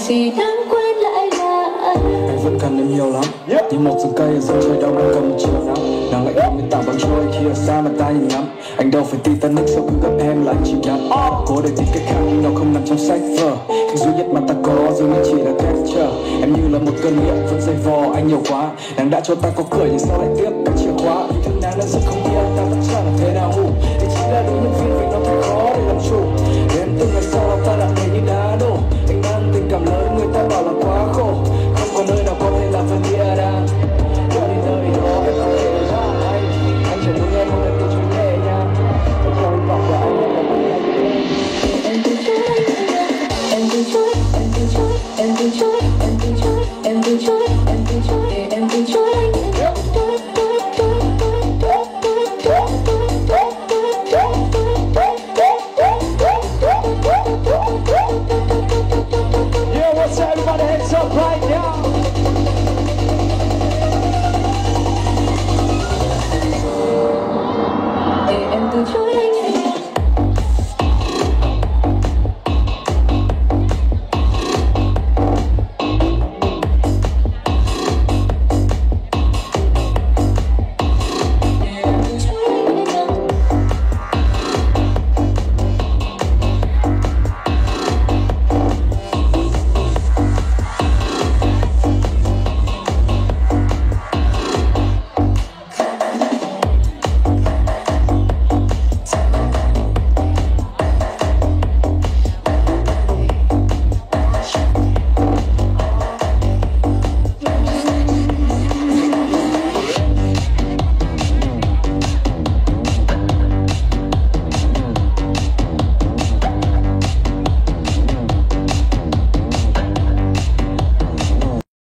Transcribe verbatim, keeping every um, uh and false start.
gì đáng quên lại là anh. Anh vẫn cần em nhiều lắm, yeah. Như một rừng cây ở sân trời đông đang cầm một chiều nắng. Nàng lạnh lùng như tảng băng trôi khi ở xa mà ta nhìn ngắm. Anh đâu phải Titanic sao cứ gặp em là anh chìm đắm. Cố để tìm cách khác nhưng nó không nằm trong sách vở. Thứ duy nhất mà ta có dường như chỉ là texture. Em như là một cơn nghiện vẫn dây vò anh nhiều quá. Nàng đã cho ta có cửa nhưng sao lại tiếc cả chìa khóa. Vì thương nàng đã rất không biết ta vẫn chờ là thế nào.